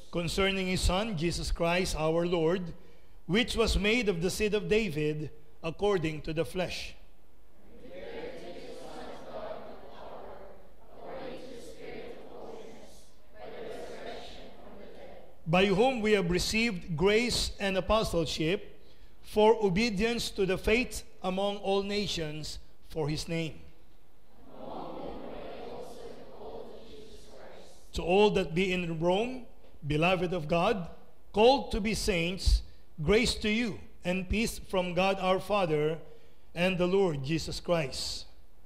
concerning his Son, Jesus Christ our Lord, which was made of the seed of David according to the flesh. By whom we have received grace and apostleship for obedience to the faith among all nations for his name. To all that be in Rome, beloved of God, called to be saints, grace to you and peace from God our Father and the Lord Jesus Christ.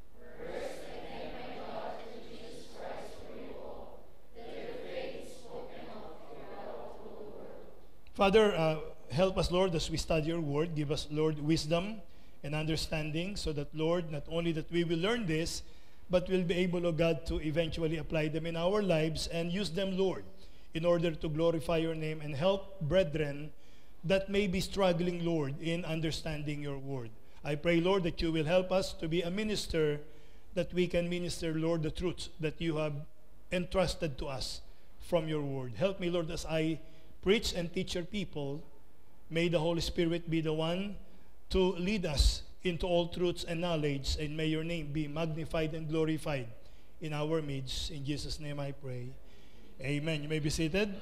Father, help us, Lord, as we study your word. Give us, Lord, wisdom and understanding so that, Lord, not only that we will learn this, but we'll be able, O God, to eventually apply them in our lives and use them, Lord, in order to glorify your name and help brethren that may be struggling, Lord, in understanding your word. I pray, Lord, that you will help us to be a minister, that we can minister, Lord, the truth that you have entrusted to us from your word. Help me, Lord, as I preach and teach your people. May the Holy Spirit be the one to lead us into all truths and knowledge, and may your name be magnified and glorified in our midst. In Jesus' name I pray. Amen. You may be seated.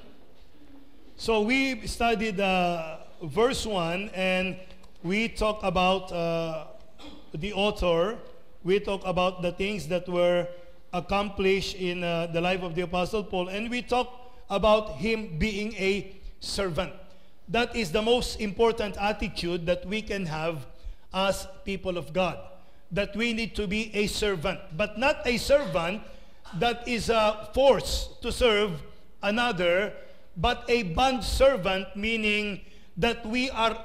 So we studied verse 1, and we talked about the author. We talked about the things that were accomplished in the life of the Apostle Paul, and we talked about him being a servant. That is the most important attitude that we can have as people of God, that we need to be a servant, but not a servant that is forced to serve another, but a bond servant, meaning that we are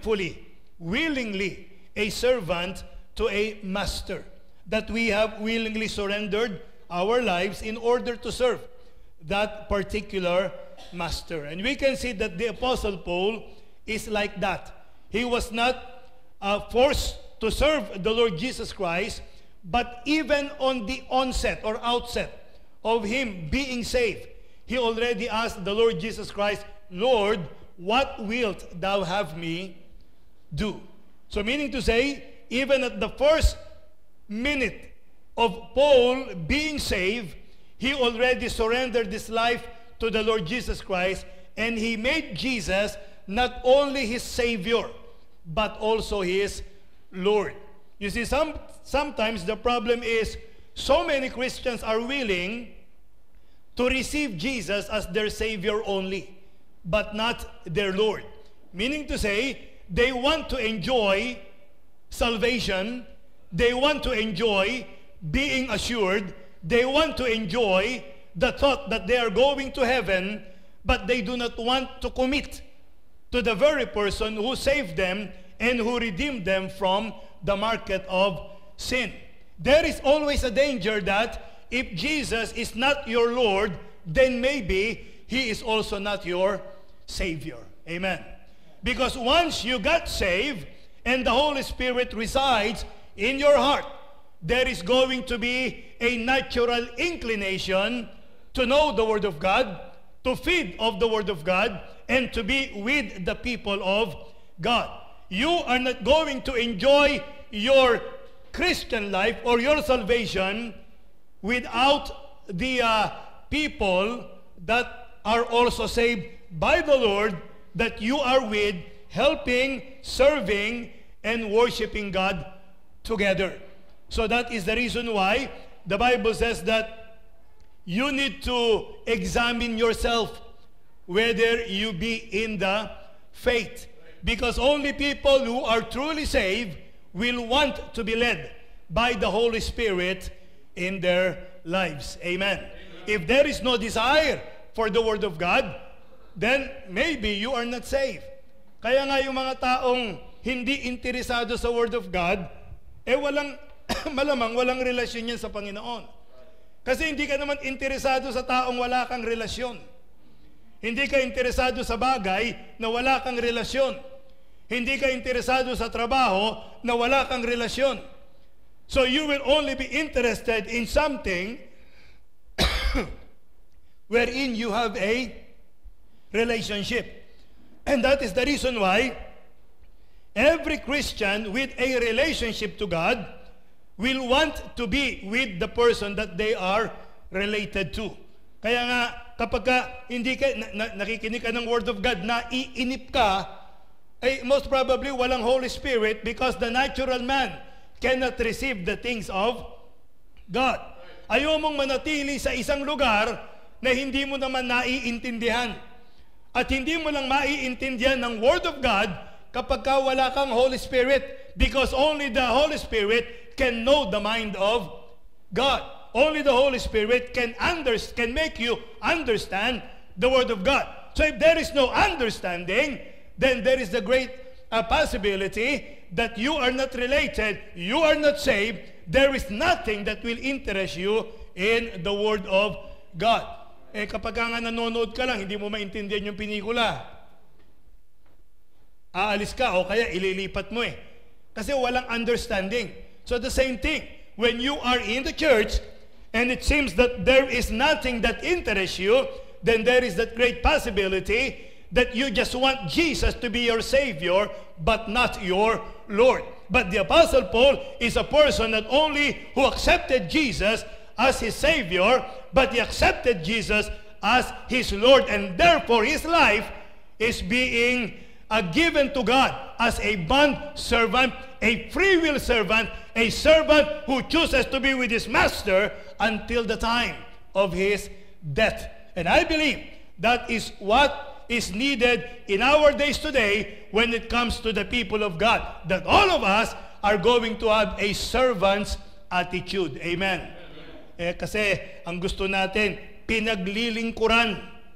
willingly a servant to a master, that we have willingly surrendered our lives in order to serve that particular master. And we can see that the Apostle Paul is like that. He was not forced to serve the Lord Jesus Christ, but even on the onset or outset of him being saved, he already asked the Lord Jesus Christ, Lord, what wilt thou have me do? So meaning to say, even at the first minute of Paul being saved, he already surrendered his life to the Lord Jesus Christ, and he made Jesus not only his Savior, but also his Lord. You see, sometimes the problem is so many Christians are willing to receive Jesus as their Savior only, but not their Lord. Meaning to say, they want to enjoy salvation, they want to enjoy being assured, they want to enjoy the thought that they are going to heaven, but they do not want to commit to the very person who saved them and who redeemed them from the market of sin. There is always a danger that if Jesus is not your Lord, then maybe he is also not your Savior. Amen. Because once you got saved and the Holy Spirit resides in your heart, there is going to be a natural inclination to know the Word of God, to feed of the Word of God, and to be with the people of God. You are not going to enjoy your Christian life or your salvation without the people that are also saved by the Lord, that you are with, helping, serving, and worshiping God together. So that is the reason why the Bible says that you need to examine yourself whether you be in the faith. Because only people who are truly saved will want to be led by the Holy Spirit in their lives. Amen. If there is no desire for the Word of God, then maybe you are not saved. Kaya nga yung mga taong hindi interesado sa Word of God, malamang walang relasyon yan sa Panginoon. Kasi hindi ka naman interesado sa taong wala kang relasyon. Hindi ka interesado sa bagay na wala kang relasyon. Hindi ka interesado sa trabaho na wala kang relasyon. So you will only be interested in something wherein you have a relationship. And that is the reason why every Christian with a relationship to God will want to be with the person that they are related to. Kaya nga, kapag hindi ka, nakikinig ka ng Word of God, naiinip ka, ay most probably walang Holy Spirit because the natural man cannot receive the things of God. Ayaw mong manatili sa isang lugar na hindi mo naman naiintindihan. At hindi mo lang maiintindihan ng Word of God kapag wala kang Holy Spirit, because only the Holy Spirit can know the mind of God. Only the Holy Spirit can make you understand the Word of God. So if there is no understanding, then there is the great possibility that you are not related, you are not saved, there is nothing that will interest you in the Word of God. Eh kapag nga nanonood ka lang, hindi mo maintindihan yung pelikula, aalis ka o kaya ililipat mo eh. Kasi walang understanding. So the same thing, when you are in the church, and it seems that there is nothing that interests you, then there is that great possibility that you just want Jesus to be your Savior, but not your Lord. But the Apostle Paul is a person not only who accepted Jesus as his Savior, but he accepted Jesus as his Lord, and therefore his life is being given to God as a bond servant, a free will servant, a servant who chooses to be with his master until the time of his death. And I believe that is what is needed in our days today when it comes to the people of God, that all of us are going to have a servant's attitude. Amen. Kasi ang gusto natin, pinaglilingkuran.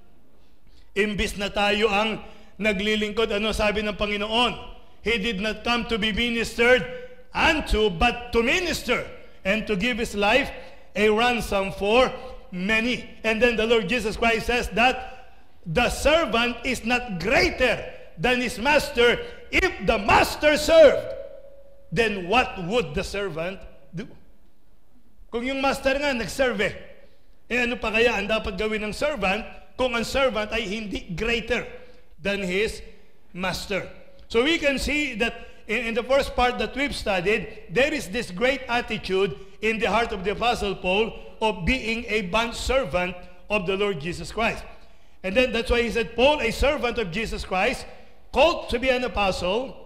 Imbis na tayo ang naglilingkod, ano sabi ng Panginoon? He did not come to be ministered unto, but to minister, and to give his life a ransom for many. And then the Lord Jesus Christ says that the servant is not greater than his master. If the master served, then what would the servant do? Kung yung master nga nagserve, ano pa kaya ang dapat gawin ng servant kung ang servant ay hindi greater than his master? So we can see that in the first part that we've studied, there is this great attitude in the heart of the Apostle Paul of being a bond servant of the Lord Jesus Christ. And then that's why he said, Paul, a servant of Jesus Christ, called to be an apostle,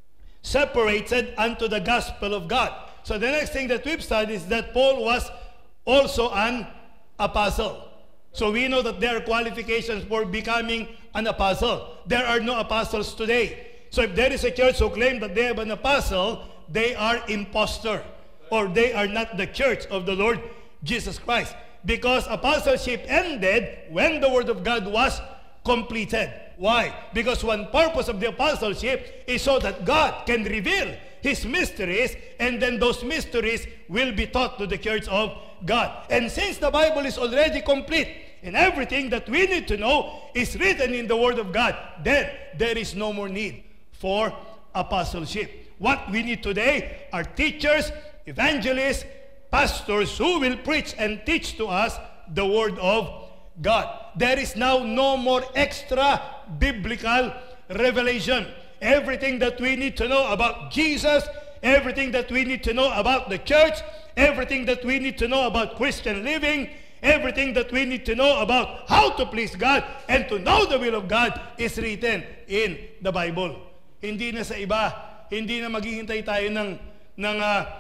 separated unto the gospel of God. So the next thing that we've studied is that Paul was also an apostle. So we know that there are qualifications for becoming an apostle. There are no apostles today. So if there is a church who claims that they have an apostle, they are impostor, or they are not the church of the Lord Jesus Christ. Because apostleship ended when the Word of God was completed. Why? Because one purpose of the apostleship is so that God can reveal His mysteries, and then those mysteries will be taught to the church of God. And since the Bible is already complete, and everything that we need to know is written in the Word of God, then there is no more need for apostleship. What we need today are teachers, evangelists, pastors who will preach and teach to us the Word of God. There is now no more extra biblical revelation. Everything that we need to know about Jesus, everything that we need to know about the church, everything that we need to know about Christian living, everything that we need to know about how to please God and to know the will of God is written in the Bible. Hindi na sa iba, hindi na maghihintay tayo ng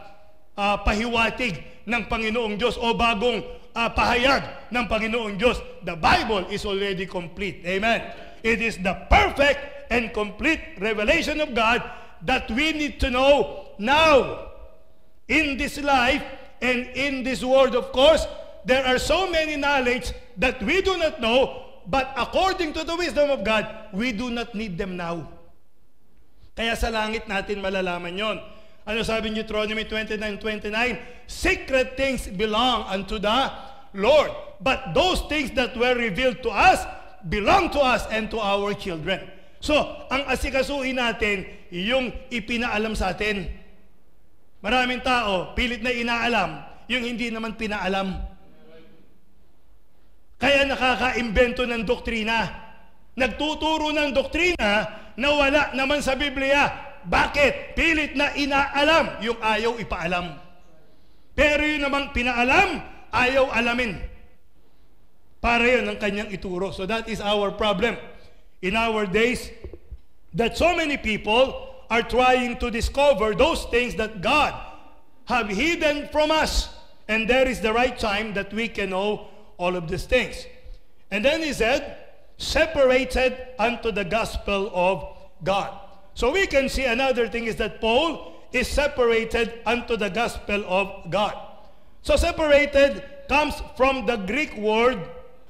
pahiwatig ng Panginoong Diyos o bagong pahayag ng Panginoong Diyos. The Bible is already complete. Amen. It is the perfect and complete revelation of God that we need to know now. In this life and in this world, of course, there are so many knowledge that we do not know, but according to the wisdom of God, we do not need them now. Kaya sa langit natin malalaman yon. Ano sabi in Deuteronomy 29:29? Secret things belong unto the Lord, but those things that were revealed to us belong to us and to our children. So, ang asikasuhin natin, yung ipinaalam sa atin. Maraming tao, pilit na inaalam, yung hindi naman pinaalam. Kaya nakaka-imbento ng doktrina nagtuturo ng doktrina na wala naman sa Biblia. Bakit? Pilit na inaalam yung ayaw ipaalam. Pero yun namang pinaalam, ayaw alamin. Para yun ang kanyang ituro. So that is our problem in our days, that so many people are trying to discover those things that God have hidden from us. And there is the right time that we can know all of these things. And then he said, separated unto the gospel of God. So we can see another thing is that Paul is separated unto the gospel of God. So separated comes from the Greek word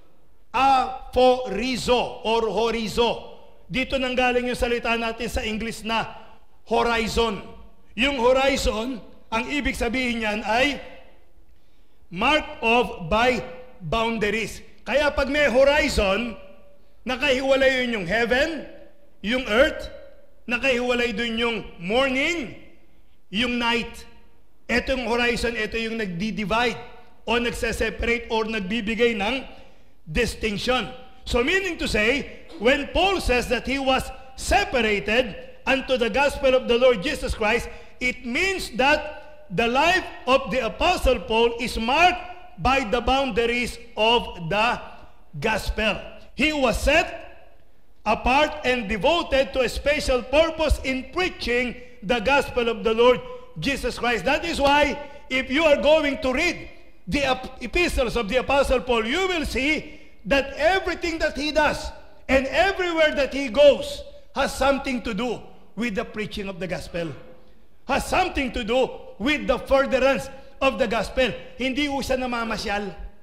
aphorizo or horizo. Dito nanggaling yung salita natin sa English na horizon. Yung horizon, ang ibig sabihin niyan ay mark of by boundaries. Kaya pag may horizon, nakahiwalay yun yung heaven, yung earth, nakahiwalay dun yung morning, yung night. Ito yung horizon, ito yung nagdi-divide o nagse-separate or nagbibigay ng distinction. So meaning to say, when Paul says that he was separated unto the gospel of the Lord Jesus Christ, it means that the life of the Apostle Paul is marked by the boundaries of the gospel. He was set apart and devoted to a special purpose in preaching the gospel of the Lord Jesus Christ. That is why, if you are going to read the epistles of the Apostle Paul, you will see that everything that he does and everywhere that he goes has something to do with the preaching of the gospel. Has something to do with the furtherance of the gospel. Hindi ho siya namamasyal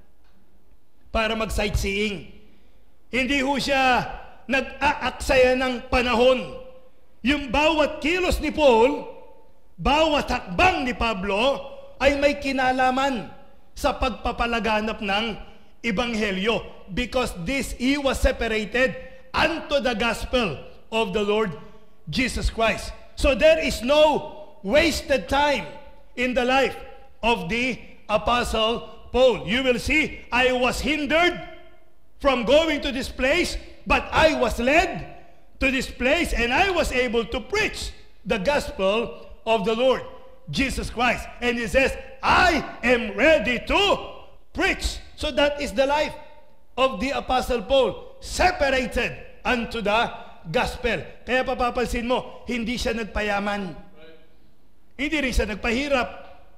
para mag-sightseeing. Hindi ho siya nag-aaksaya ng panahon. Yung bawat kilos ni Paul, bawat hakbang ni Pablo, ay may kinalaman sa pagpapalaganap ng Ebanghelyo. Because he was separated unto the gospel of the Lord Jesus Christ. So there is no wasted time in the life of the Apostle Paul. You will see, I was hindered from going to this place, but I was led to this place, and I was able to preach the gospel of the Lord Jesus Christ. And he says, I am ready to preach. So that is the life of the Apostle Paul, separated unto the gospel. Kaya papapansin mo, hindi siya nagpayaman. Hindi rin siya nagpahirap.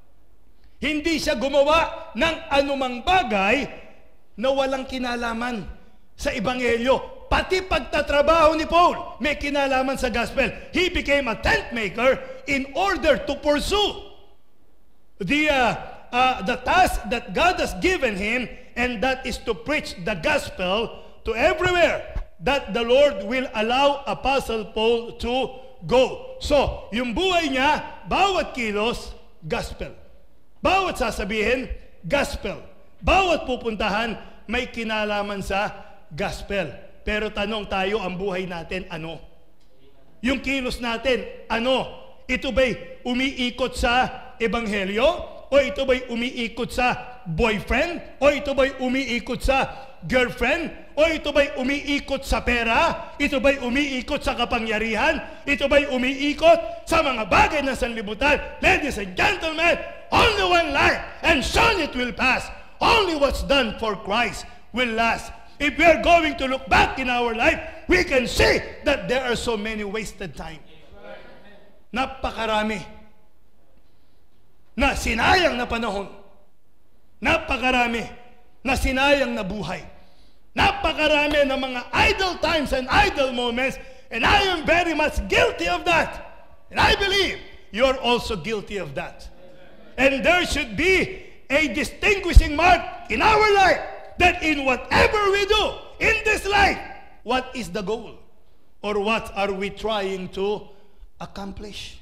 Hindi siya gumawa ng anumang bagay na walang kinalaman sa Ebanghelyo. Pati pagtatrabaho ni Paul, may kinalaman sa gospel. He became a tent maker in order to pursue the task that God has given him, and that is to preach the gospel to everywhere that the Lord will allow Apostle Paul to go. So, yung buhay niya, bawat kilos, gospel. Bawat sasabihin, gospel. Bawat pupuntahan, may kinalaman sa gospel. Pero tanong tayo, ang buhay natin, ano? Yung kilos natin, ano? Ito ba'y umiikot sa Ebanghelyo? O ito ba'y umiikot sa boyfriend? O ito ba'y umiikot sa girlfriend? O ito ba'y umiikot sa pera? Ito ba'y umiikot sa kapangyarihan? Ito ba'y umiikot sa mga bagay ng sanlibutan? Ladies and gentlemen, only one life, and soon it will pass. Only what's done for Christ will last. If we are going to look back in our life, we can see that there are so many wasted time. Napakarami na sinayang na panahon. Napakarami na sinayang na buhay. Napakarami ng mga idle times and idle moments, and I am very much guilty of that. And I believe you're also guilty of that. And there should be a distinguishing mark in our life, that in whatever we do in this life, what is the goal? Or what are we trying to accomplish?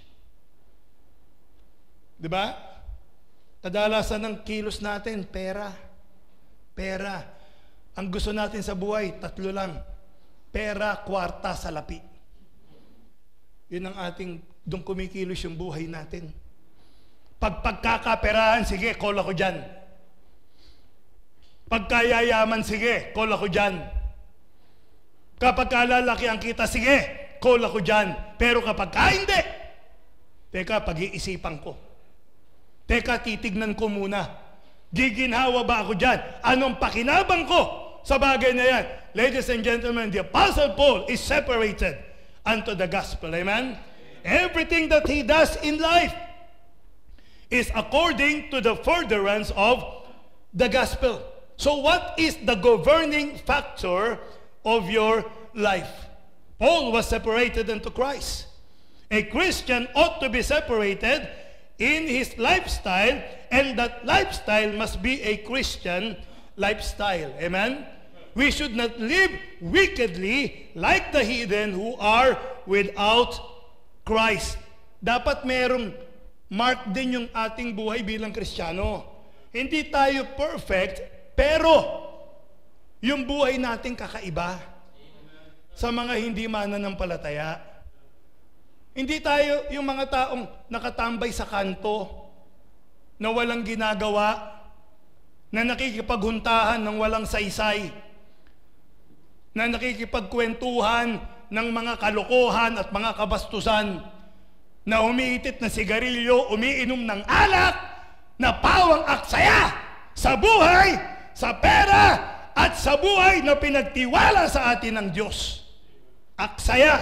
Diba? Kadalasan ng kilos natin, pera. Pera. Ang gusto natin sa buhay, tatlo lang. Pera, kwarta, salapi. Yun ang ating, doon kumikilos yung buhay natin. Pagkakaperahan, sige, call ako dyan. Pagkayayaman, sige, call ako dyan. Kapag lalaki ang kita, sige, call ako dyan. Pero kapag hindi, teka, pag-iisipan ko. Teka, titignan ko muna. Giginhawa ba ako dyan? Anong pakinabang ko sa bagay na yan? Ladies and gentlemen, the Apostle Paul is separated unto the gospel. Amen? Everything that he does in life is according to the furtherance of the gospel. So what is the governing factor of your life? Paul was separated unto Christ. A Christian ought to be separated in his lifestyle, and that lifestyle must be a Christian lifestyle. Amen? We should not live wickedly like the heathen who are without Christ. Dapat merong mark din yung ating buhay bilang Kristiyano. Hindi tayo perfect, pero yung buhay natin kakaiba sa mga hindi mananampalataya. Hindi tayo yung mga taong nakatambay sa kanto, na walang ginagawa, na nakikipaghuntahan ng walang saysay, na nakikipagkwentuhan ng mga kalokohan at mga kabastusan, na umiitit na sigarilyo, umiinom ng alak, na pawang aksaya sa buhay, sa pera, at sa buhay na pinagtiwala sa atin ng Diyos. Aksaya.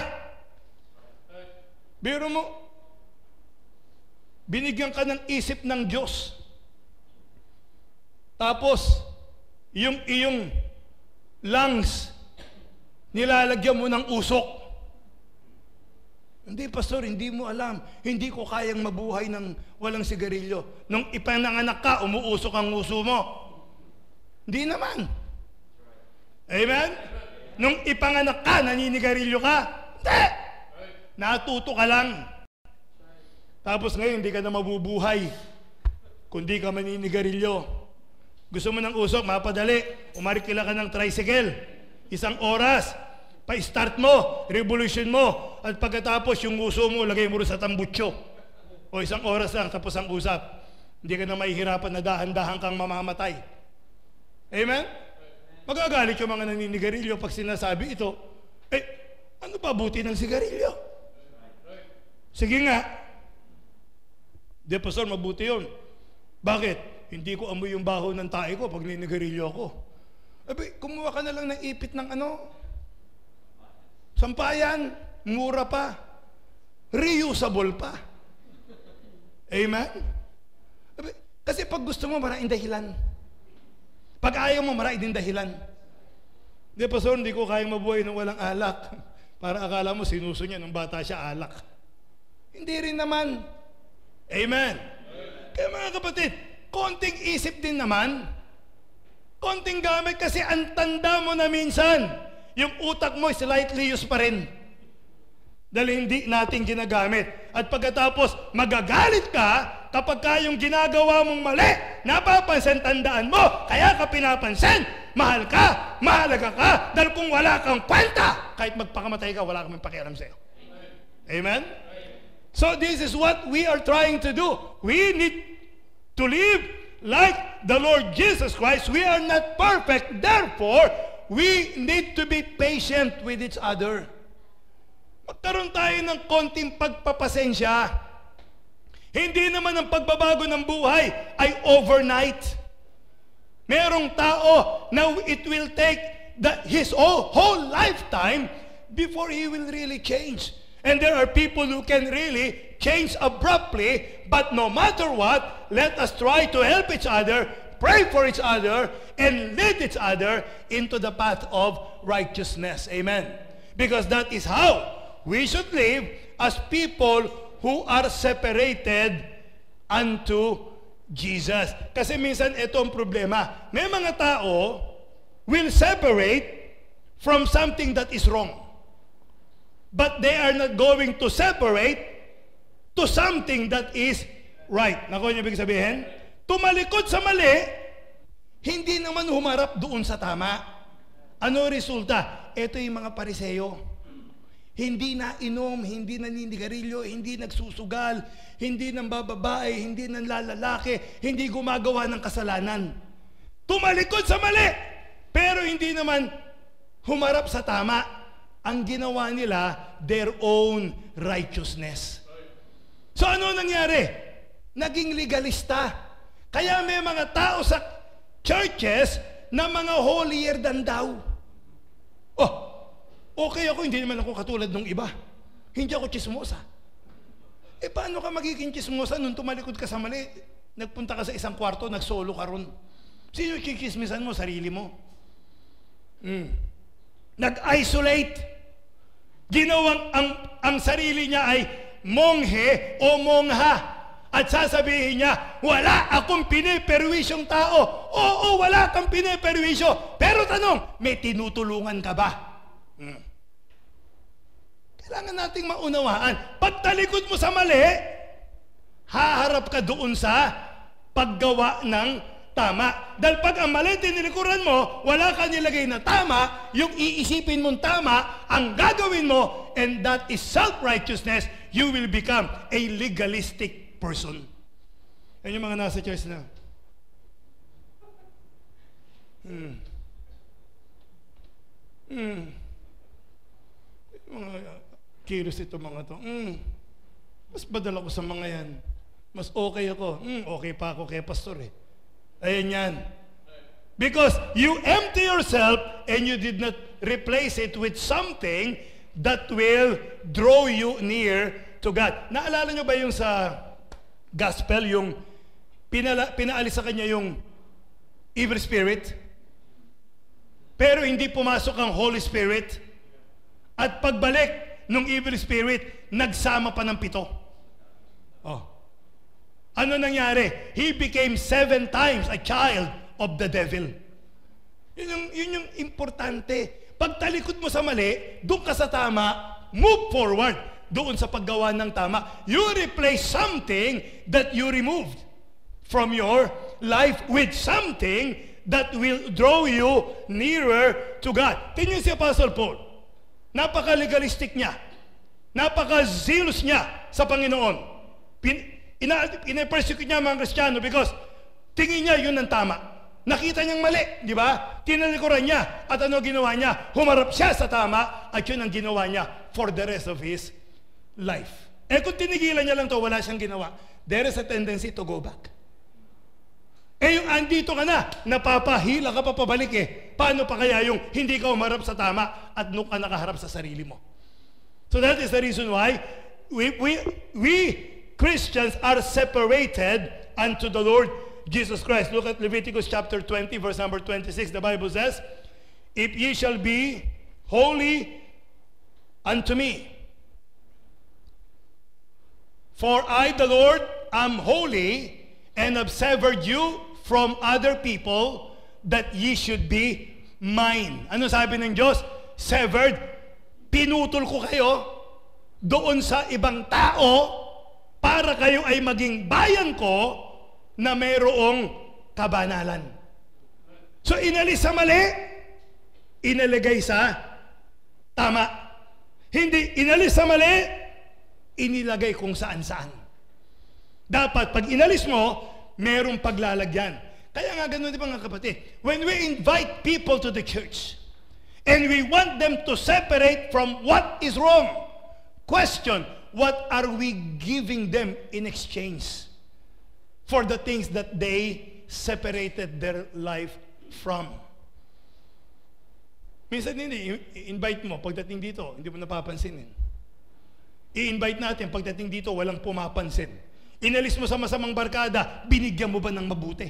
Biro mo, binigyan ka ng isip ng Diyos. Tapos, yung iyong lungs, nilalagyan mo ng usok. Hindi, pastor, hindi mo alam. Hindi ko kayang mabuhay ng walang sigarilyo. Nung ipananganak ka, umuusok ang uso mo. Hindi naman. Amen? Nung ipanganak ka, naninigarilyo ka. Hindi. Natuto ka lang. Tapos ngayon, hindi ka na mabubuhay kung di ka maninigarilyo. Gusto mo ng usok, mapadali. Umarikila ka ng tricycle. 1 oras. Pa-start mo, revolution mo, at pagkatapos yung uso mo, lagay mo rin sa tambutso. O 1 oras lang, tapos ang usap. Hindi ka na mahihirapan na dahan-dahan kang mamamatay. Amen? Magagalit yung mga naninigarilyo pag sinasabi ito, ano pa buti ng sigarilyo? Sige nga. Di, pastor, mabuti yun. Bakit? Hindi ko amoy yung baho ng tae ko pag ninigarilyo ako. Kumuha ka na lang ng ipit ng sampayan, mura pa, reusable pa. Amen? Kasi pag gusto mo, maraming dahilan. Pag ayaw mo, maraming dahilan. Hindi, pastor, hindi ko kayang mabuhay ng walang alak. Para akala mo, sinuso niya nung bata siya, alak. Hindi rin naman. Amen? Kaya mga kapatid, konting isip din naman, konting gamit, kasi ang tanda mo na minsan, yung utak mo slightly used pa rin. Dahil hindi natin ginagamit. At pagkatapos, magagalit ka kapag yung ginagawa mong mali, napapansin, tandaan mo, kaya ka pinapansin, mahal ka, mahalaga ka, dahil kung wala kang kwenta, kahit magpakamatay ka, wala kang pakialam sa'yo. Amen? So this is what we are trying to do. We need to live like the Lord Jesus Christ. We are not perfect, therefore, we need to be patient with each other. Magkaroon tayo ng konting pagpapasensya. Hindi naman ang pagbabago ng buhay ay overnight. Merong tao na it will take his whole lifetime before he will really change. And there are people who can really change abruptly, but no matter what, let us try to help each other, pray for each other, and lead each other into the path of righteousness. Amen. Because that is how we should live as people who are separated unto Jesus. Kasi minsan ito ang problema. May mga tao will separate from something that is wrong. But they are not going to separate to something that is right. Nakuha niyo ibig sabihin? Tumalikod sa mali, hindi naman humarap doon sa tama. Ano resulta? Ito yung mga Pariseo. Hindi na inom, hindi naninigarilyo, hindi nagsusugal, hindi nang bababae, hindi nang lalaki, hindi gumagawa ng kasalanan. Tumalikod sa mali, pero hindi naman humarap sa tama. ang ginawa nila, their own righteousness. So ano nangyari? Naging legalista. Kaya may mga tao sa churches na mga holier than thou. Oh, okay ako, hindi naman ako katulad ng iba. Hindi ako chismosa. Paano ka magiging chismosa nung tumalikod ka sa mali? Nagpunta ka sa isang kwarto, nagsolo ka ron. Sino chichismisan mo? Sarili mo. Nag-isolate. Ginawang ang sarili niya ay monghe o mongha. At sasabihin niya, wala akong piniperwisyong tao. Oo, wala kang piniperwisyo. Pero tanong, may tinutulungan ka ba? Kailangan nating maunawaan. Pag talikod mo sa mali, haharap ka doon sa paggawa ng tama. Dahil pag ang mali tinilikuran mo, wala ka nilagay na tama, yung iisipin mong tama, ang gagawin mo, and that is self-righteousness, you will become a legalistic person. Yan yung mga nasa church na. Mga kilos ito mga to. Mas badal ako sa mga yan. Mas okay ako. Okay pa ako kay pastor eh. Ayan yan. Because you empty yourself and you did not replace it with something that will draw you near to God. Naalala nyo ba yung sa gospel, yung pinaalis sa kanya yung evil spirit? Pero hindi pumasok ang Holy Spirit. At pagbalik ng evil spirit, nagsama pa ng 7. Ano nangyari? He became 7 times a child of the devil. Yun yung importante. Pag talikod mo sa mali, doon ka sa tama, move forward doon sa paggawa ng tama. You replace something that you removed from your life with something that will draw you nearer to God. Tingnan si Apostle Paul. Napaka-legalistic niya. Napaka-zealous niya sa Panginoon. Ina-persecute niya mga Kristiyano because tingin niya yun ang tama. Nakita niyang mali, di ba? Tinalikuran niya. At ano ginawa niya? Humarap siya sa tama at yun ang ginawa niya for the rest of his life. Kung tinigilan niya lang to, wala siyang ginawa. There is a tendency to go back. Yung andito ka na, napapahila ka pa pabalik Paano pa kaya yung hindi ka humarap sa tama at nung ka nakaharap sa sarili mo? So that is the reason why we Christians are separated unto the Lord Jesus Christ. Look at Leviticus chapter 20, verse number 26. The Bible says, if ye shall be holy unto me, for I, the Lord, am holy, and have severed you from other people, that ye should be mine. Ano sabi ng Diyos? Severed. Pinutol ko kayo doon sa ibang tao para kayo ay maging bayan ko na mayroong kabanalan. So inalis sa mali, inalagay sa tama. Hindi inalis sa mali, inilagay kung saan-saan. Dapat pag inalis mo, mayroong paglalagyan. Kaya nga ganun, di ba mga kapatid? When we invite people to the church and we want them to separate from what is wrong, question, what are we giving them in exchange for the things that they separated their life from? Minsan hindi, i-invite mo, pagdating dito, hindi mo napapansinin. I-invite natin, pagdating dito, walang pumapansin. Inalis mo sa masamang barkada, binigyan mo ba ng mabuti?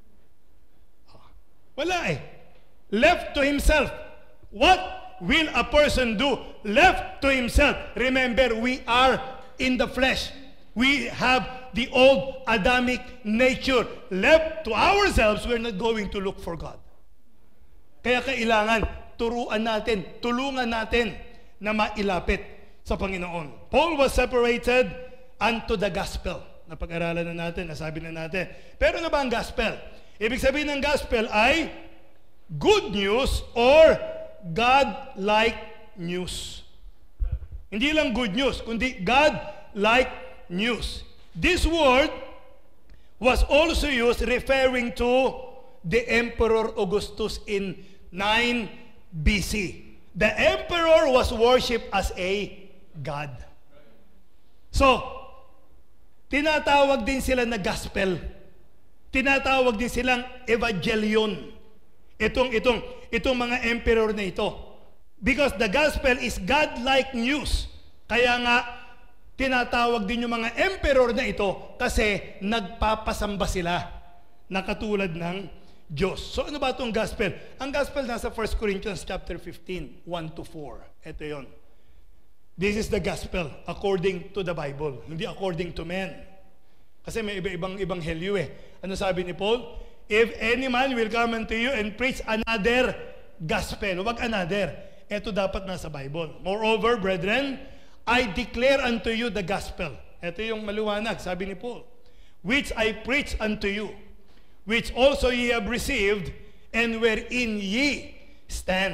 Wala Left to himself. What will a person do? Left to himself. Remember, we are in the flesh. We have the old Adamic nature. Left to ourselves, we're not going to look for God. Kaya kailangan turuan natin, tulungan natin na mailapit sa Panginoon. Paul was separated unto the gospel. Napag-aralan na natin, nasabi na natin. Pero ano ba ang gospel? Ibig sabihin ng gospel ay good news or God-like news. Hindi lang good news, kundi God-like news. This word was also used referring to the Emperor Augustus in 9 BC. The emperor was worshipped as a god. So, tinatawag din sila na gospel. Tinatawag din silang evangelion. Itong mga emperor na ito. Because the gospel is God-like news. Kaya nga, tinatawag din yung mga emperor na ito kasi nagpapasamba sila na katulad ng Diyos. So ano ba itong gospel? Ang gospel nasa 1 Corinthians chapter 15, 1-4. Ito yon. This is the gospel according to the Bible, hindi according to men. Kasi may iba-ibang ebanghelyo eh. Ano sabi ni Paul? If any man will come unto you and preach another gospel, wag another. Ito dapat nasa Bible. Moreover, brethren, I declare unto you the gospel. Ito yung maliwanag, sabi ni Paul. Which I preach unto you, which also ye have received, and wherein ye stand.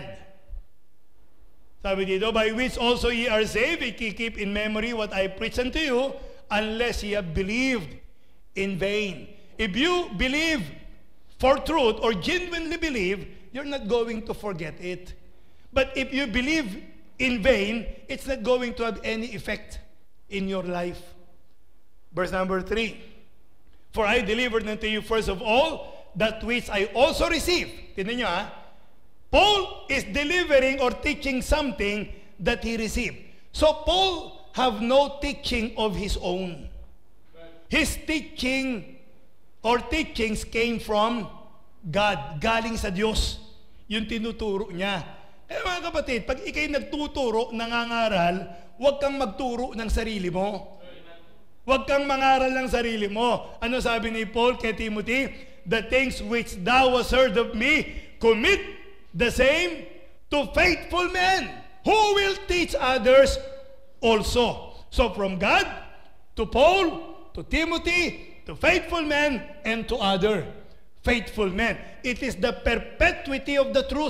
Sabi dito, by which also ye are saved, if ye keep in memory what I preach unto you, unless ye have believed in vain. If you believe for truth, or genuinely believe, you're not going to forget it. But if you believe in vain, it's not going to have any effect in your life. Verse number 3. For I delivered unto you first of all that which I also received. Tignan nyo Paul is delivering or teaching something that he received. So Paul have no teaching of his own. His teaching or teachings came from God. Galing sa Diyos. Yung tinuturo niya. Mga kapatid, pag ikay nagtuturo, nangangaral, huwag kang magturo ng sarili mo. Huwag kang mangaral ng sarili mo. Ano sabi ni Paul kay Timothy? The things which thou hast heard of me, commit the same to faithful men who will teach others also. So from God, to Paul, to Timothy, to faithful men, and to other faithful men. It is the perpetuity of the truth.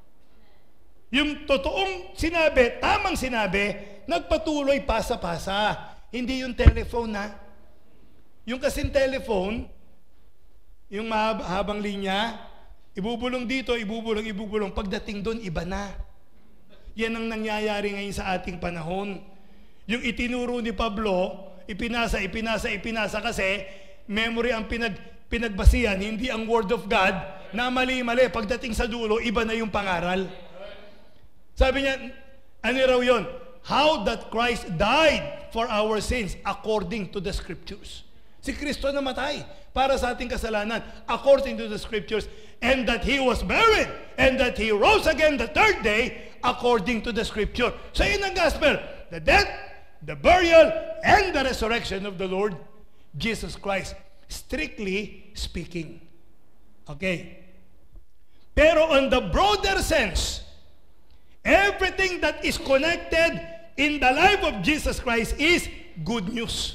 Yung totoong sinabi, tamang sinabi, nagpatuloy pasa-pasa. Hindi yung telephone Yung kasing telephone, yung mahabang linya, ibubulong dito, ibubulong. Pagdating doon, iba na. Yan ang nangyayari ngayon sa ating panahon. Yung itinuro ni Pablo, ipinasa kasi memory ang pinagbasihan, hindi ang Word of God, na mali-mali. Pagdating sa dulo, iba na yung pangaral. Sabi niya, ano raw yun? How that Christ died for our sins according to the Scriptures. Si Kristo namatay para sa ating kasalanan according to the Scriptures, and that He was buried, and that He rose again the third day according to the Scripture. So yun ang gospel. The death, the burial, and the resurrection of the Lord Jesus Christ. Strictly speaking. Okay. Pero on the broader sense, everything that is connected in the life of Jesus Christ is good news.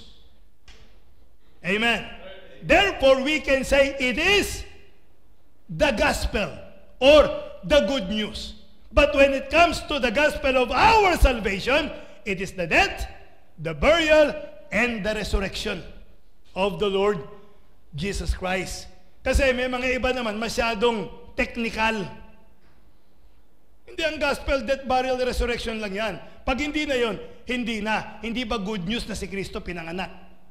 Amen. Therefore, we can say it is the gospel or the good news. But when it comes to the gospel of our salvation, it is the death, the burial, and the resurrection of the Lord Jesus Christ. Kasi may mga iba naman masyadong technical. Hindi ang gospel, death, burial, resurrection lang yan. Pag hindi na yon, hindi na. Hindi ba good news na si Kristo pinanganak?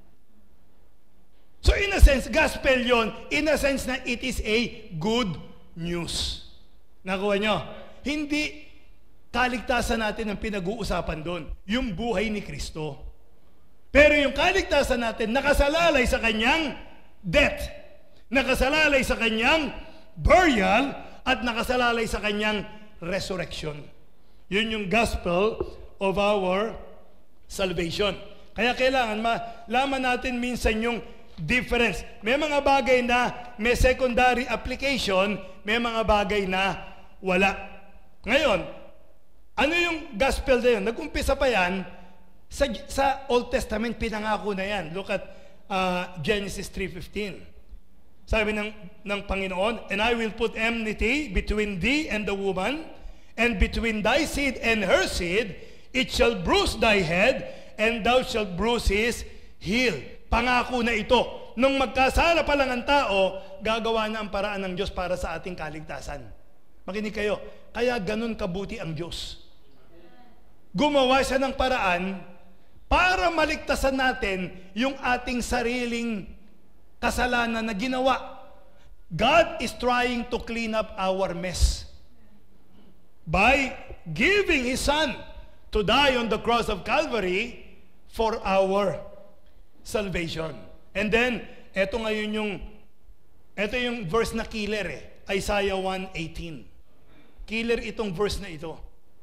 So in a sense, gospel yon. In a sense na it is a good news. Nakuha nyo? Hindi kaligtasan natin ang pinag-uusapan doon. Yung buhay ni Kristo. Pero yung kaligtasan natin, nakasalalay sa kanyang death. Nakasalalay sa kanyang burial at nakasalalay sa kanyang resurrection. Yun yung gospel of our salvation. Kaya kailangan malaman natin minsan yung difference. May mga bagay na may secondary application, may mga bagay na wala. Ngayon, ano yung gospel na yun? Nag-umpisa pa yan, sa Old Testament, pinangako na yan. Look at Genesis 3:15. Sabi ng Panginoon, and I will put enmity between thee and the woman, and between thy seed and her seed, it shall bruise thy head, and thou shalt bruise his heel. Pangako na ito. Nung magkasala pa lang ang tao, gagawa na ang paraan ng Diyos para sa ating kaligtasan. Makinig kayo. Kaya ganun kabuti ang Diyos. Gumawa siya ng paraan para maligtasan natin yung ating sariling kasalanan na ginawa. God is trying to clean up our mess by giving His Son to die on the cross of Calvary for our salvation. And then, ito yung verse na killer Isaiah 1:18. Killer itong verse na ito.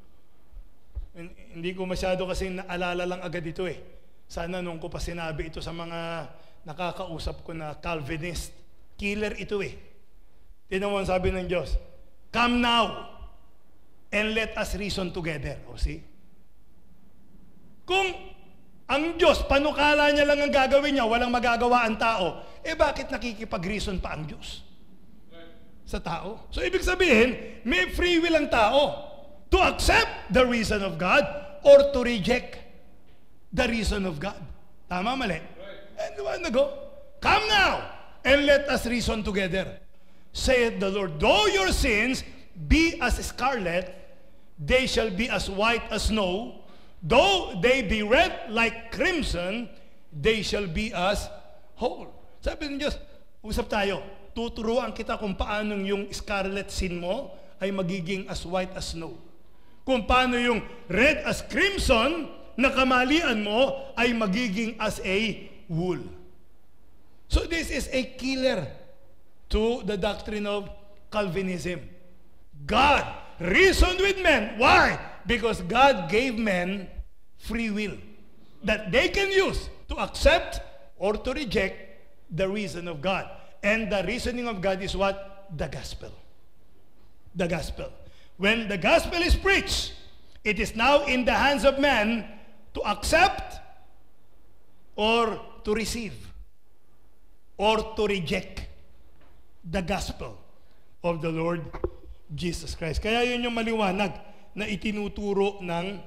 Hindi ko masyado kasi naalala lang agad ito Sana nung ko pa sinabi ito sa mga nakakausap ko na Calvinist. Killer ito Tignan mo ang sabi ng Diyos. Come now and let us reason together. O see? Kung ang Diyos, panukala niya lang ang gagawin niya, walang magagawa ang tao, bakit nakikipag-reason pa ang Diyos sa tao? So ibig sabihin, may free will ang tao to accept the reason of God or to reject the reason of God. Tama, mali? And you want to go? Come now and let us reason together. Saith the Lord, though your sins be as scarlet, they shall be as white as snow. Though they be red like crimson, they shall be as whole. Sabi ng Diyos, usap tayo. Tuturuan kita kung paano yung scarlet sin mo ay magiging as white as snow. Kung paano yung red as crimson na kamalian mo ay magiging as a wool. So this is a killer to the doctrine of Calvinism. God reasoned with men. Why? Because God gave men free will that they can use to accept or to reject the reason of God. And the reasoning of God is what? The gospel. The gospel. When the gospel is preached, it is now in the hands of man to accept or to receive or to reject the gospel of the Lord Jesus Christ. Kaya yun yung maliwanag na itinuturo ng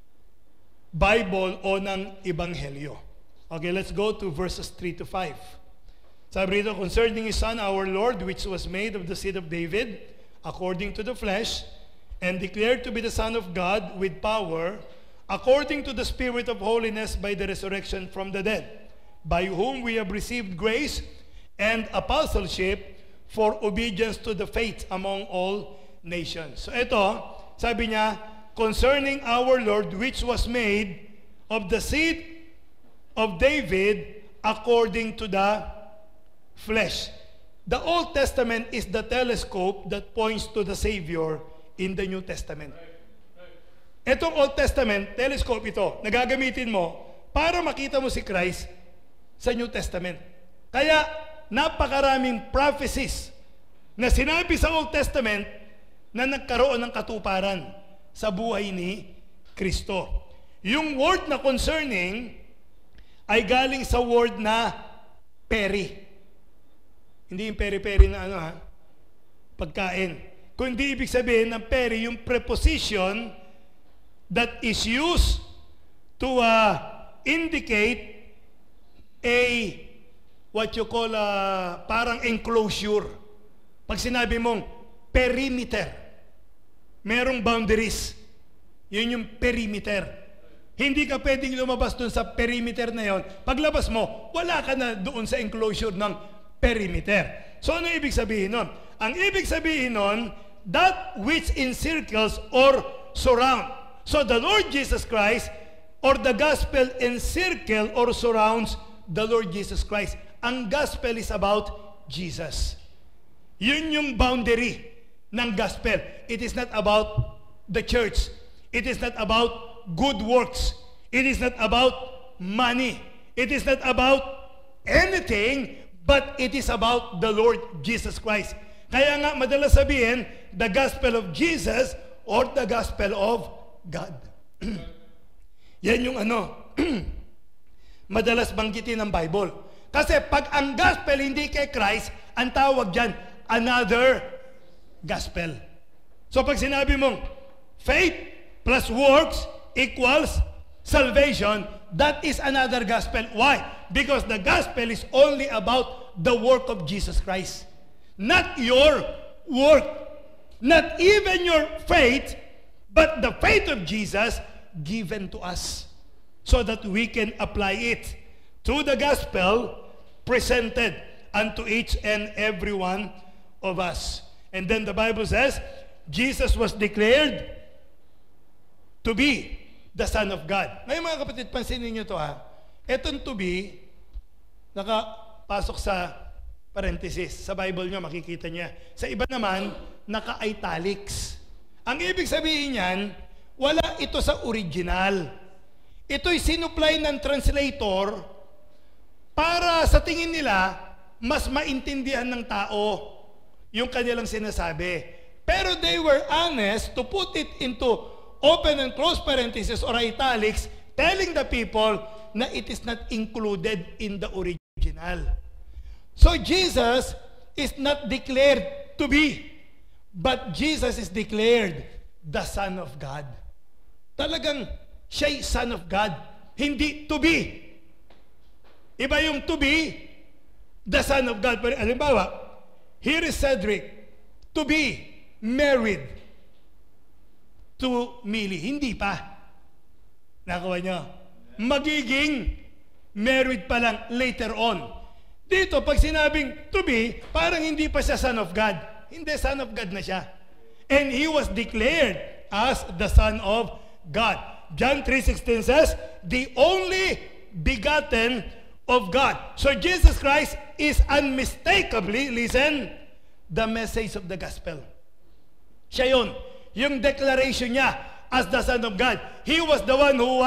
Bible o ng Ebanghelyo. Okay, let's go to verses 3 to 5. Sabi rito, concerning His Son, our Lord, which was made of the seed of David, according to the flesh, and declared to be the Son of God with power, according to the Spirit of holiness by the resurrection from the dead, by whom we have received grace and apostleship for obedience to the faith among all nations. So ito, sabi niya, concerning our Lord, which was made of the seed of David according to the flesh. The Old Testament is the telescope that points to the Savior in the New Testament. Itong Old Testament, telescope ito, nagagamitin mo para makita mo si Christ sa New Testament. Kaya, napakaraming prophecies na sinabi sa Old Testament na nagkaroon ng katuparan sa buhay ni Kristo. Yung word na concerning ay galing sa word na peri. Hindi yung peri-peri na pagkain. Kundi ibig sabihin ng peri, yung preposition that is used to indicate a what you call parang enclosure. Pag sinabi mong perimeter, merong boundaries. Yun yung perimeter. Hindi ka pwedeng lumabas dun sa perimeter na yon. Paglabas mo, wala ka na doon sa enclosure ng perimeter. So ano ibig sabihin nun? Ang ibig sabihin nun, that which encircles or surround. So the Lord Jesus Christ or the gospel encircle or surrounds the Lord Jesus Christ. Ang gospel is about Jesus. Yun yung boundary ng gospel. It is not about the church. It is not about good works. It is not about money. It is not about anything, but it is about the Lord Jesus Christ. Kaya nga madalas sabihin, the gospel of Jesus or the gospel of God. Yan yung madalas banggitin ng Bible. Kasi pag ang gospel hindi kay Christ, ang tawag dyan, another gospel. So pag sinabi mong, faith plus works equals salvation, that is another gospel. Why? Because the gospel is only about the work of Jesus Christ. Not your work. Not even your faith, but the faith of Jesus given to us so that we can apply it to the gospel presented unto each and every one of us. And then the Bible says, Jesus was declared to be the Son of God. Ngayon mga kapatid, pansinin niyo to ha. Etong to be, nakapasok sa parenthesis. Sa Bible niyo, makikita niya. Sa iba naman, naka-italics. Ang ibig sabihin niyan, wala ito sa original. Ito'y sinupply ng translator para sa tingin nila, mas maintindihan ng tao yung kanilang sinasabi. Pero they were honest to put it into open and close parentheses or italics, telling the people na it is not included in the original. So Jesus is not declared to be, but Jesus is declared the Son of God. Talagang siya'y Son of God, hindi to be. Iba yung to be, the Son of God. Pero halimbawa, here is Cedric, to be married to Millie. Hindi pa. Nakuha nyo? Magiging married pa lang later on. Dito, pag sinabing to be, parang hindi pa siya Son of God. Hindi, Son of God na siya. And He was declared as the Son of God. John 3:16 says, the only begotten of God. So Jesus Christ is unmistakably, listen, the message of the gospel. Siya yun. Yung declaration niya as the Son of God. He was the one who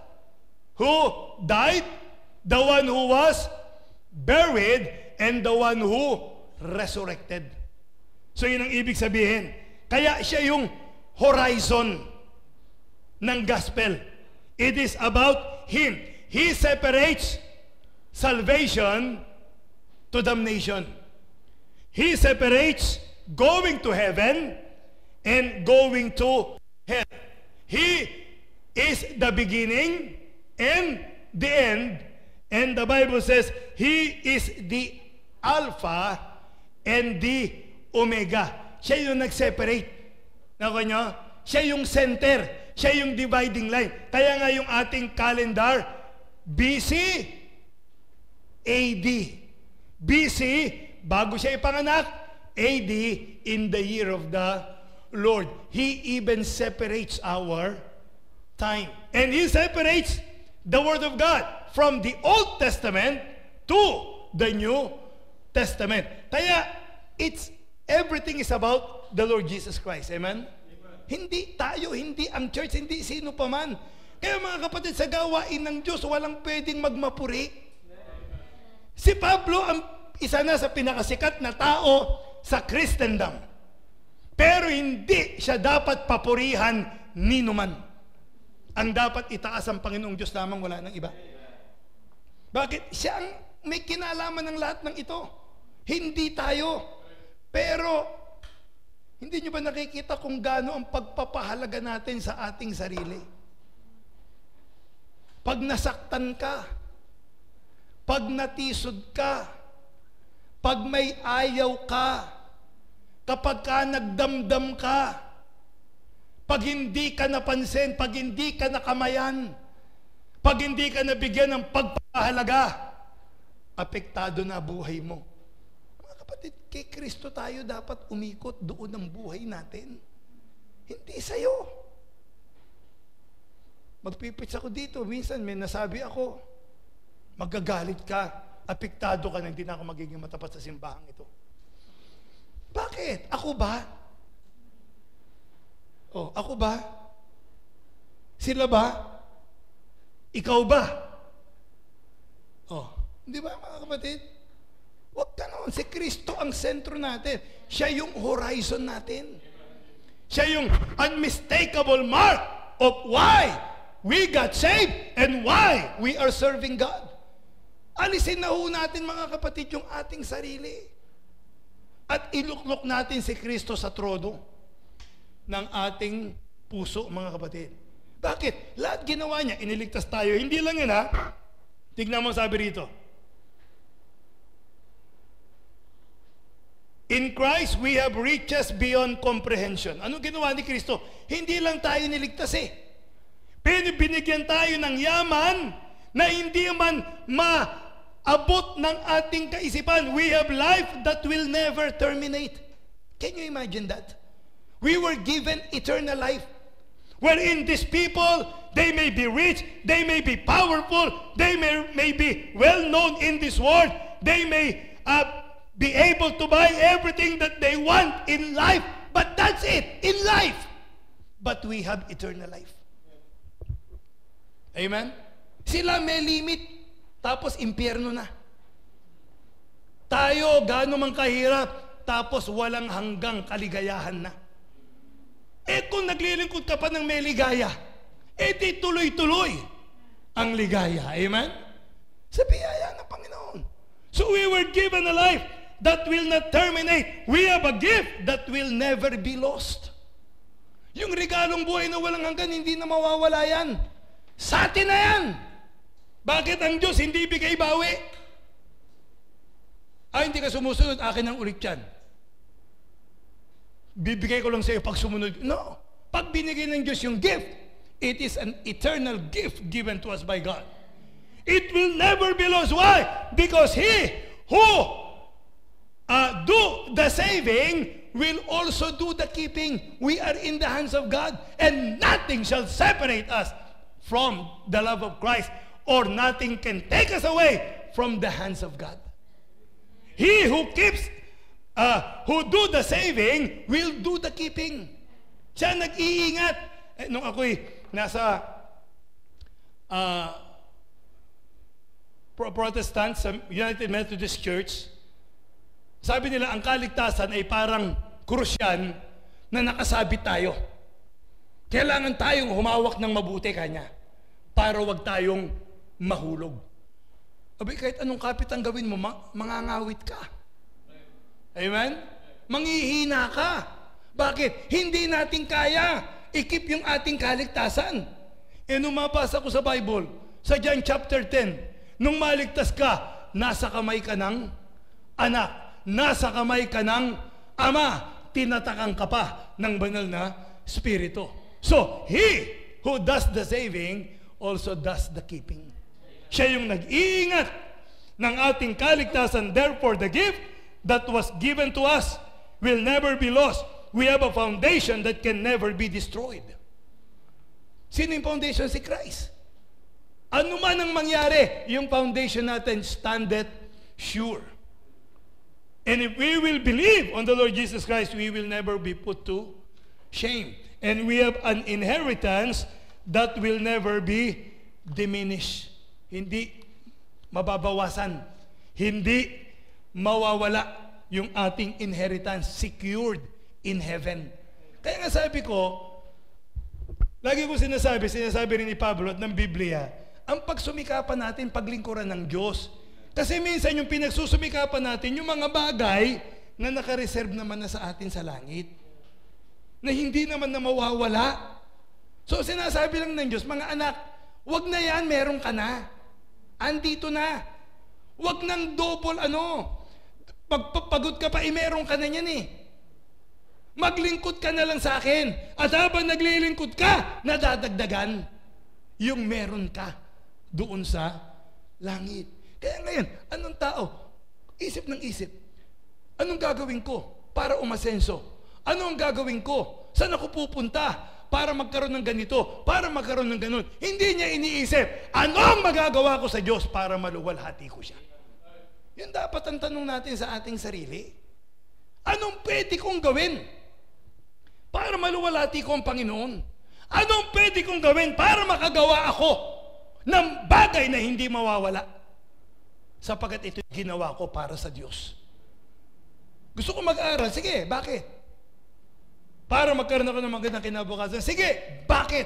died, the one who was buried, and the one who resurrected. So yun ang ibig sabihin. Kaya siya yung horizon ng gospel. It is about Him. He separates salvation to damnation. He separates going to heaven and going to hell. He is the beginning and the end. And the Bible says, He is the Alpha and the Omega. Siya yung nag-separate. Nakuha nyo? Siya yung center. Siya yung dividing line. Kaya nga yung ating calendar, BC, AD. BC, bago siya ipanganak. AD, in the year of the Lord. He even separates our time. And He separates the Word of God from the Old Testament to the New Testament. Kaya, everything is about the Lord Jesus Christ. Amen? Hindi tayo, hindi ang church, hindi sino pa man. Kaya mga kapatid, sa gawain ng Diyos, walang pwedeng magmapuri. Si Pablo, ang isa na sa pinakasikat na tao sa Christendom. Pero hindi siya dapat papurihan ni numan. Ang dapat itaas ang Panginoong Diyos lamang, wala ng iba. Bakit? Siya ang may kinalaman ng lahat ng ito. Hindi tayo. Pero, hindi nyo ba nakikita kung gaano ang pagpapahalaga natin sa ating sarili? Pag nasaktan ka, pag natisod ka, pag may ayaw ka, kapag ka nagdamdam ka, pag hindi ka napansin, pag hindi ka nakamayan, pag hindi ka nabigyan ng pagpapahalaga, apektado na buhay mo. Mga kapatid, kay Kristo tayo dapat umikot doon ang buhay natin. Hindi sa'yo. Magpipits ako dito, minsan may nasabi ako, magagalit ka, apektado ka na hindi na ako magiging matapat sa simbahang ito. Bakit? Ako ba? Oh, ako ba? Sila ba? Ikaw ba? Oh, di ba mga kapatid? Huwag ka naman. Si Kristo ang sentro natin. Siya yung horizon natin. Siya yung unmistakable mark of why we got saved and why we are serving God. Alisin na ho natin mga kapatid yung ating sarili. At iluklok natin si Kristo sa trono ng ating puso, mga kapatid. Bakit? Lahat ginawa niya, iniligtas tayo. Hindi lang yun, ha? Tignan mo sabi rito. In Christ, we have riches beyond comprehension. Ano ginawa ni Kristo? Hindi lang tayo niligtas eh. Binigyan tayo ng yaman na hindi man maabot ng ating kaisipan. We have life that will never terminate. Can you imagine that? We were given eternal life. Wherein these people, they may be rich, they may be powerful, they may be well known in this world, they may be able to buy everything that they want in life. But that's it, in life. But we have eternal life. Amen? Sila may limit, tapos impyerno na. Tayo, gaano man kahirap, tapos walang hanggang kaligayahan na. Eh kung naglilingkod ka pa ng may ligaya, eh di tuloy-tuloy ang ligaya. Amen? Sa biyaya ng Panginoon. So we were given a life that will not terminate. We have a gift that will never be lost. Yung regalong buhay na walang hanggan, hindi na mawawala yan. Sa atin na yan. Bakit ang Diyos hindi bigay bawi? Hindi ka sumusunod, akin ang ulit yan. Bibigay ko lang sa iyo pag sumunod. No. Pag binigay ng Diyos yung gift, it is an eternal gift given to us by God. It will never be lost. Why? Because He who do the saving will also do the keeping. We are in the hands of God, and nothing shall separate us from the love of Christ, or nothing can take us away from the hands of God. He who keeps, who do the saving will do the keeping. Siya nag-iingat. Nung ako'y nasa Protestant sa United Methodist Church, sabi nila ang kaligtasan ay parang krus yan na nakasabit tayo. Kailangan tayong humawak ng mabuti kanya para wag tayong mahulog. Abi, kahit anong kapit ang gawin mo, mangangawit ka. Amen? Manghihina ka. Bakit? Hindi natin kaya i-keep yung ating kaligtasan. Nung mabasa ko sa Bible, sa John chapter 10, nung maligtas ka, nasa kamay ka ng anak, nasa kamay ka ng ama, tinatakang ka pa ng banal na Espiritu. So, He who does the saving also does the keeping. Siya yung nag-iingat ng ating kaligtasan. Therefore, the gift that was given to us will never be lost. We have a foundation that can never be destroyed. Sino yung foundation? Si Christ. Ano man ang mangyari, yung foundation natin standeth sure. And if we will believe on the Lord Jesus Christ, we will never be put to shame. And we have an inheritance that will never be diminished. Hindi mababawasan. Hindi mawawala yung ating inheritance, secured in heaven. Kaya nga sabi ko, lagi ko sinasabi rin ni Pablo at ng Biblia, ang pagsumikapan natin, paglingkuran ng Diyos. Kasi minsan yung pinagsusumikapan natin, yung mga bagay na nakareserve naman na sa atin sa langit, na hindi naman na mawawala. So sinasabi lang ng Diyos, mga anak, wag na yan, meron ka na. Andito na. Wag nang double pagpapagod ka pa, meron ka na yan eh. Maglingkod ka na lang sa akin. At habang naglilingkod ka, nadadagdagan yung meron ka doon sa langit. Kaya ngayon, anong tao? Isip ng isip. Anong gagawin ko para umasenso? Anong gagawin ko? Saan ako pupunta para magkaroon ng ganito? Para magkaroon ng ganun? Hindi niya iniisip, anong magagawa ko sa Diyos para maluwalhati ko siya? Yun dapat ang tanong natin sa ating sarili. Anong pwede kong gawin para maluwalhati ko ang Panginoon? Anong pwede kong gawin para makagawa ako ng bagay na hindi mawawala? Sapagkat ito ginawa ko para sa Diyos. Gusto ko mag-aral. Sige, bakit? Para magkaroon ako ng magandang kinabukasan. Sige, bakit?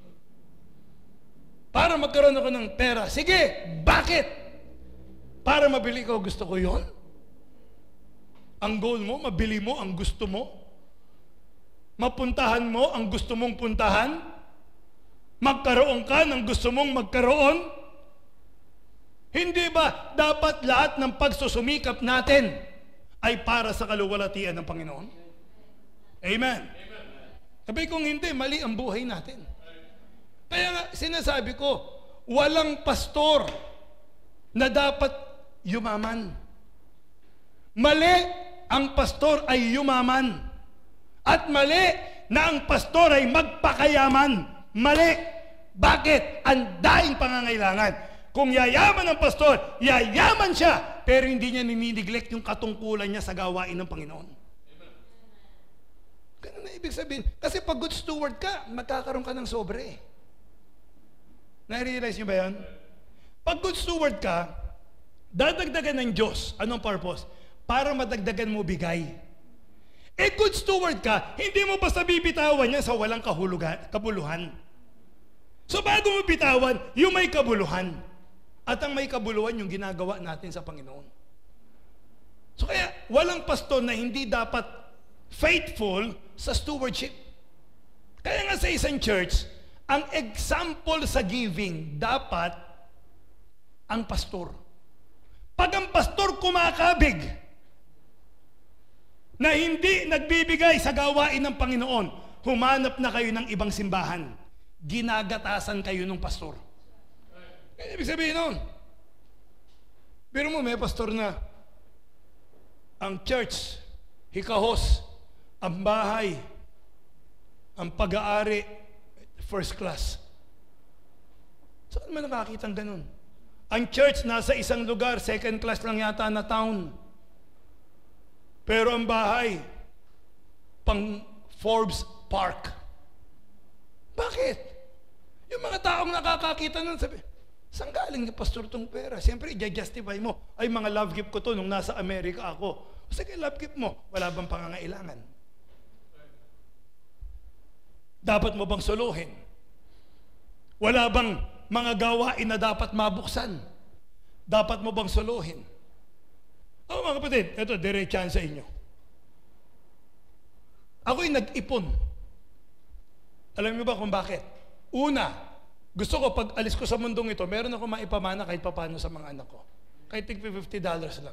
Para magkaroon ako ng pera. Sige, bakit? Para mabili ko, gusto ko yon. Ang goal mo, mabili mo ang gusto mo. Mapuntahan mo ang gusto mong puntahan. Magkaroon ka ng gusto mong magkaroon. Hindi ba dapat lahat ng pagsusumikap natin ay para sa kaluwalhatian ng Panginoon? Amen. Sabi kung hindi, mali ang buhay natin. Kaya nga, sinasabi ko, walang pastor na dapat yumaman. Mali ang pastor ay yumaman. At mali na ang pastor ay magpakayaman. Mali. Bakit? Ang daing pangangailangan. Kung yayaman ang pastor, yayaman siya, pero hindi niya ninineglect yung katungkulan niya sa gawain ng Panginoon. Ganun na ibig sabihin. Kasi pag good steward ka, magkakaroon ka ng sobre. Na-realize niyo ba yan? Pag good steward ka, dadagdagan ng Diyos. Anong purpose? Para madagdagan mo bigay. Good steward ka, hindi mo basta bibitawan niya sa walang kabuluhan. So bago mo bitawan, yung may kabuluhan. At ang may kabuluhan, yung ginagawa natin sa Panginoon. So kaya, walang pastor na hindi dapat faithful sa stewardship. Kaya nga sa isang church, ang example sa giving, dapat ang pastor. Pag ang pastor kumakabig, na hindi nagbibigay sa gawain ng Panginoon, humanap na kayo ng ibang simbahan. Ginagatasan kayo ng pastor. Kaya ibig sabihin nun, pero mo may pastor na ang church, hikahos, ang bahay, ang pag-aari, first class. Saan man nakakitang ganun? Ang church nasa isang lugar, second class lang yata na town. Pero ang bahay, pang Forbes Park. Bakit? Yung mga taong nakakakita nun, sabi, saan galing ni pastor tong pera? Siyempre, i-justify mo. Ay, mga love gift ko to nung nasa Amerika ako. Sige, love gift mo. Wala bang pangangailangan? Dapat mo bang suluhin? Wala bang mga gawain na dapat mabuksan? Dapat mo bang suluhin? Mga kapatid, ito, diretsahan sa inyo. Ako'y nag-ipon. Alam niyo ba kung bakit? Una, gusto ko pag alis ko sa mundong ito, meron ako maipamana kahit papano sa mga anak ko. Kahit $50 lang.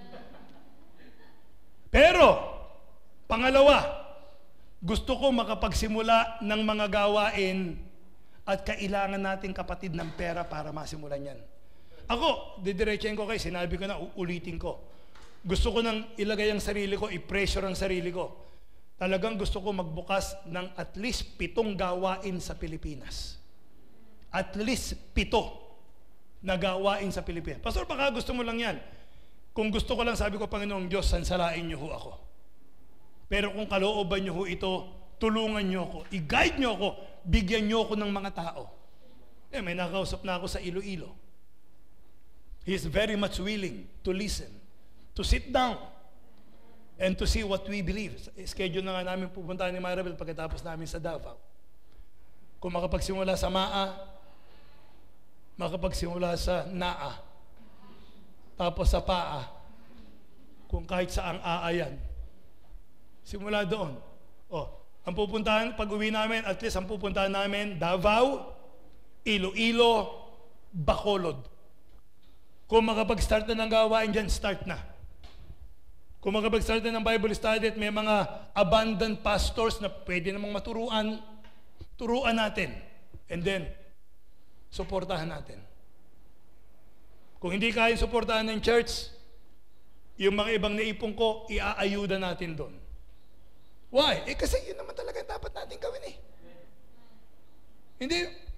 Pero, pangalawa, gusto ko makapagsimula ng mga gawain at kailangan nating kapatid ng pera para masimulan yan. Ako, didiretsahin ko kayo, sinabi ko na, uulitin ko. Gusto ko nang ilagay ang sarili ko, i-pressure ang sarili ko. Talagang gusto ko magbukas ng at least 7 gawain sa Pilipinas. At least 7 na gawain sa Pilipinas. Pastor, baka gusto mo lang yan. Kung gusto ko lang, sabi ko, Panginoong Diyos, sansalain niyo ho ako. Pero kung kalooban niyo ho ito, tulungan niyo ako, i-guide niyo ako, bigyan niyo ako ng mga tao. May nakausap na ako sa Iloilo. He is very much willing to listen, to sit down, and to see what we believe. Schedule na nga namin pupunta ni Maribel pagkatapos namin sa Davao. Kung makapagsimula sa MAA, makapagsimula sa NAA, tapos sa PAA, kung kahit saang aayan, simula doon. Ang pupuntahan, pag uwi namin, at least ang pupuntahan namin, Davao, Iloilo, Bacolod. Kung makapag-start na ng gawain dyan, start na. Kung makapag-start na ng Bible study at may mga abandoned pastors na pwede namang maturuan, turuan natin. And then, suportahan natin. Kung hindi kaya suportahan ng church, yung mga ibang naipon ko, iaayuda natin doon. Why? Kasi yun naman talaga dapat natin gawin eh. Hindi,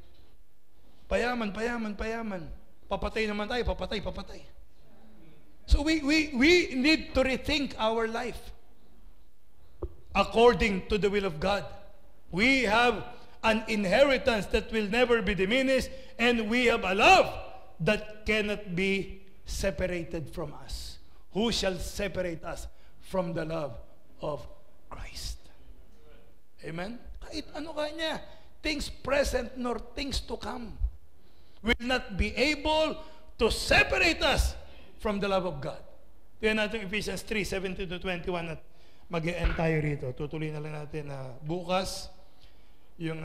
payaman. Papatay naman tayo, papatay. So we need to rethink our life according to the will of God. We have an inheritance that will never be diminished, and we have a love that cannot be separated from us. Who shall separate us from the love of Christ? Amen? Kahit ano kanya, things present nor things to come will not be able to separate us from the love of God. Tingnan natin Ephesians 3:17-21 at mag-e-end tayo rito. Tutuloy na lang natin bukas yung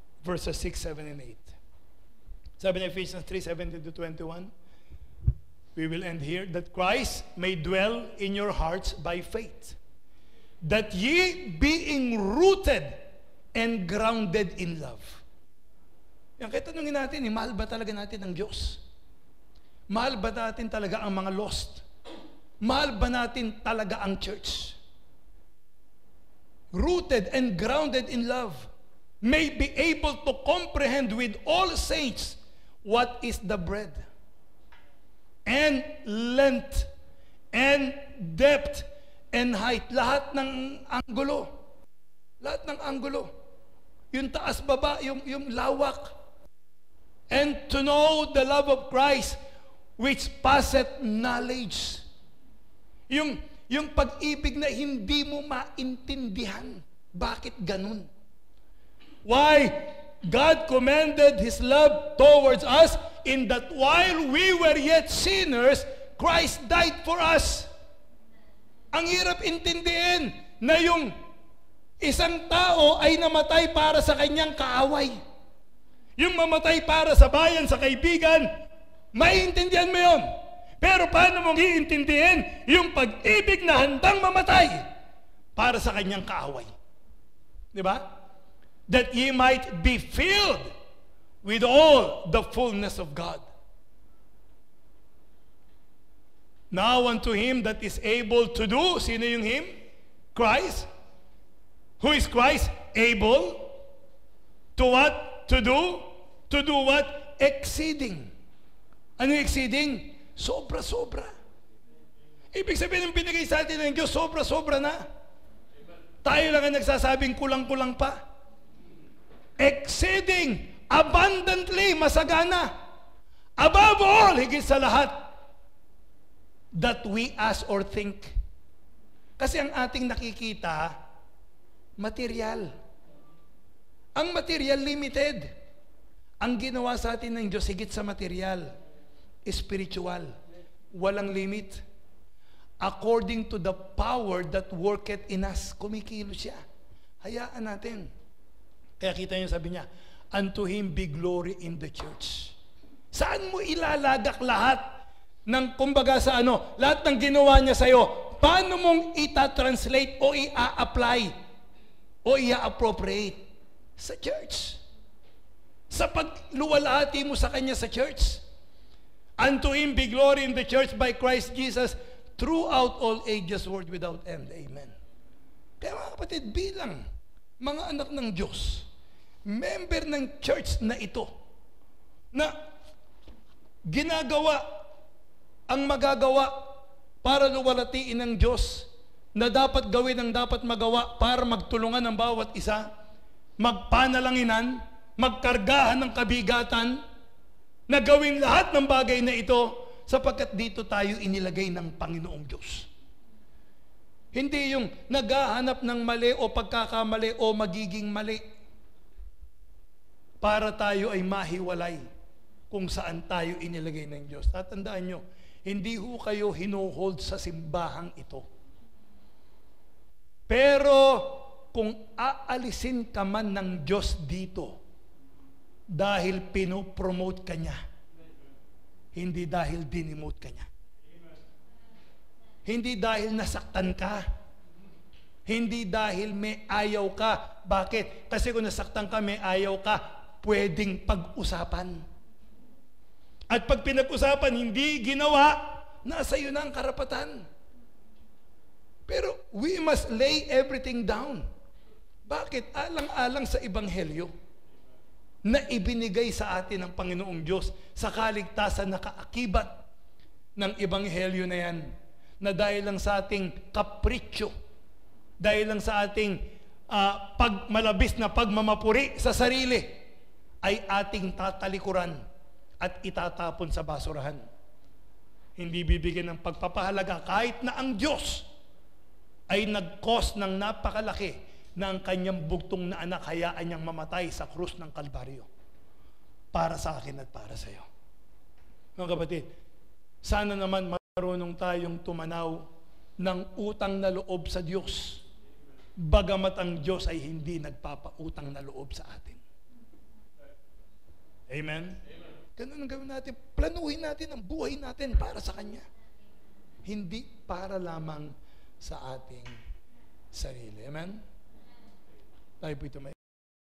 verses 6, 7, and 8. Sabi ng Ephesians 3:17-21, we will end here, that Christ may dwell in your hearts by faith, that ye being rooted and grounded in love. Yan, kaya tanungin natin, mahal ba talaga natin ang Diyos? Mahal ba natin talaga ang mga lost? Mahal ba natin talaga ang church? Rooted and grounded in love, may be able to comprehend with all saints what is the breadth and length and depth and height. Lahat ng anggulo. Lahat ng anggulo. Yung taas baba, yung lawak. And to know the love of Christ which passeth knowledge. Yung pag-ibig na hindi mo maintindihan. Bakit ganun? Why? God commended His love towards us in that while we were yet sinners, Christ died for us. Ang hirap intindihin na yung isang tao ay namatay para sa kanyang kaaway. Yung mamatay para sa bayan, sa kaibigan, maiintindihan mo yun. Pero paano mong iintindihin yung pag-ibig na handang mamatay para sa kanyang kaaway? Di ba? That ye might be filled with all the fullness of God. Now unto Him that is able to do, sino yung Him? Christ. Who is Christ? Able to what? To do? To do what? Exceeding. Ano exceeding? Sobra-sobra. Ibig sabihin ng binigay sa atin ng Diyos, sobra-sobra na. Tayo lang ang nagsasabing kulang-kulang pa. Exceeding, abundantly, masagana. Above all, higit sa lahat, that we ask or think. Kasi ang ating nakikita, material. Ang material limited. Ang ginawa sa atin ng Diyos, higit sa material, spiritual. Walang limit. According to the power that worketh in us. Kumikilos siya. Hayaan natin. Kaya kita niyo, sabi niya, unto Him be glory in the church. Saan mo ilalagak lahat ng, kumbaga sa ano, lahat ng ginawa niya sa'yo, paano mong ita-translate o i-apply o i-appropriate? Sa church. Sa pagluwalhati mo sa Kanya sa church. Unto Him be glory in the church by Christ Jesus throughout all ages, world without end. Amen. Kaya mga kapatid, bilang mga anak ng Diyos, member ng church na ito, na ginagawa ang magagawa para luwalhatiin ng Diyos, na dapat gawin ang dapat magawa para magtulungan ng bawat isa, magpanalanginan, magkargahan ng kabigatan, na gawin lahat ng bagay na ito sapagkat dito tayo inilagay ng Panginoong Diyos. Hindi yung naghahanap ng mali o pagkakamali o magiging mali para tayo ay mahiwalay kung saan tayo inilagay ng Diyos. Tatandaan nyo, hindi ho kayo hinuhold sa simbahang ito. Pero kung aalisin ka man ng Diyos dito dahil pinopromote ka niya, hindi dahil dinimote ka niya. Hindi dahil nasaktan ka. Hindi dahil may ayaw ka. Bakit? Kasi kung nasaktan ka, may ayaw ka, pwedeng pag-usapan. At pag pinag-usapan, hindi ginawa, nasa iyo na ang karapatan. Pero we must lay everything down. Bakit? Alang-alang sa Ebanghelyo na ibinigay sa atin ng Panginoong Diyos sa kaligtasan na kaakibat ng Ebanghelyo na yan, na dahil lang sa ating kapritsyo, dahil lang sa ating malabis na pagmamapuri sa sarili, ay ating tatalikuran at itatapon sa basurahan. Hindi bibigyan ng pagpapahalaga kahit na ang Diyos ay nag-cause ng napakalaki na ang kanyang bugtong na anak hayaan niyang mamatay sa krus ng Kalbaryo para sa akin at para sa iyo. Mga kapatid, sana naman marunong tayong tumanaw ng utang na loob sa Diyos, bagamat ang Diyos ay hindi nagpapautang na loob sa atin. Amen? Ganun ang gawin natin. Planuhin natin ang buhay natin para sa Kanya. Hindi para lamang sa ating sarili. Amen? Tayo po ito may